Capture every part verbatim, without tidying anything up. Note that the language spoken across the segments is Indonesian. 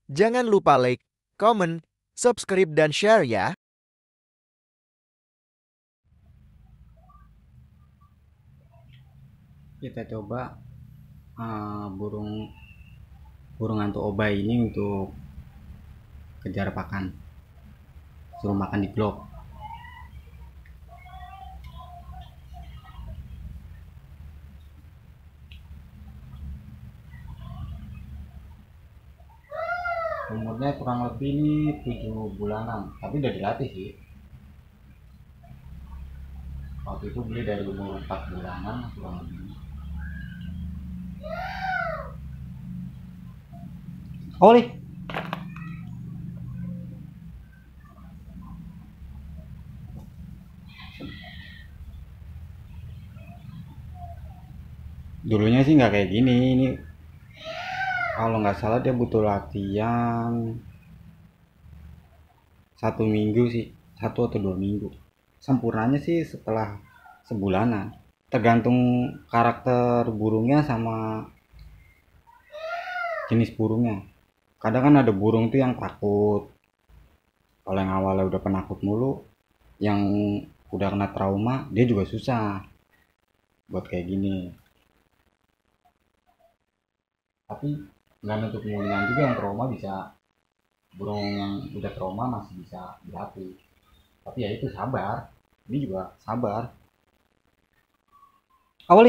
Jangan lupa like, comment, subscribe, dan share ya. Kita coba uh, burung burung hantu obai ini untuk kejar pakan, suruh makan di blok. Umurnya kurang lebih ini tujuh bulanan, tapi udah dilatih sih. Waktu itu beli dari umur empat bulanan kurang lebih. Oli, dulunya sih nggak kayak gini. Ini kalau nggak salah dia butuh latihan satu minggu sih, satu atau dua minggu. Sempurnanya sih setelah sebulanan, tergantung karakter burungnya sama jenis burungnya. Kadang kan ada burung tuh yang takut. Kalau yang awalnya udah penakut mulu, yang udah kena trauma, dia juga susah buat kayak gini. Tapi nggak nutup kemungkinan juga yang trauma bisa, burung yang udah trauma masih bisa dilatih. Tapi ya itu sabar, ini juga sabar. Awali,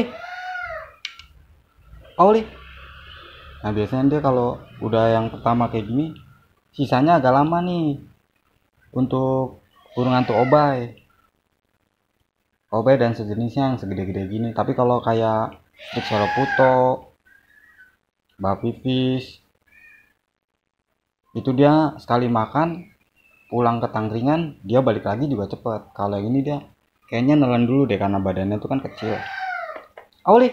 awali. Nah biasanya dia kalau udah yang pertama kayak gini, sisanya agak lama nih untuk burung hantu obai. Obai dan sejenisnya yang segede-gede gini. Tapi kalau kayak Strix Puto, Bapipis, itu dia sekali makan pulang ke tangkringan dia balik lagi juga cepet. Kalau ini dia kayaknya nelen dulu deh karena badannya tuh kan kecil. Awali.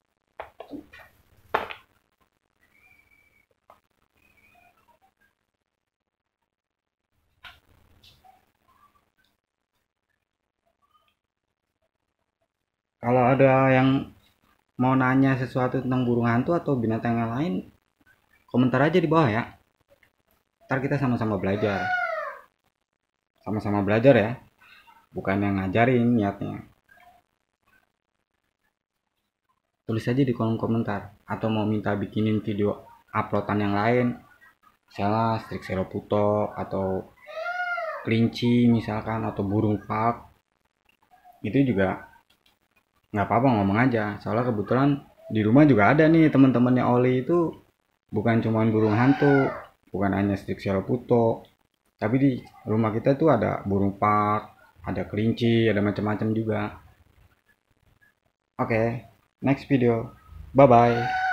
Kalau ada yang mau nanya sesuatu tentang burung hantu atau binatang yang lain, komentar aja di bawah ya. Ntar kita sama-sama belajar. Sama-sama belajar ya. Bukan yang ngajarin niatnya. Tulis aja di kolom komentar. Atau mau minta bikinin video uploadan yang lain. Misalnya Strix Puto atau kelinci misalkan atau burung pak. Itu juga nggak apa-apa ngomong aja. Soalnya kebetulan di rumah juga ada nih teman-temannya Oli itu bukan cuma burung hantu, bukan hanya Strix Puto, tapi di rumah kita tuh ada burung pak, ada kelinci, ada macam-macam juga. Oke, okay, next video. Bye bye.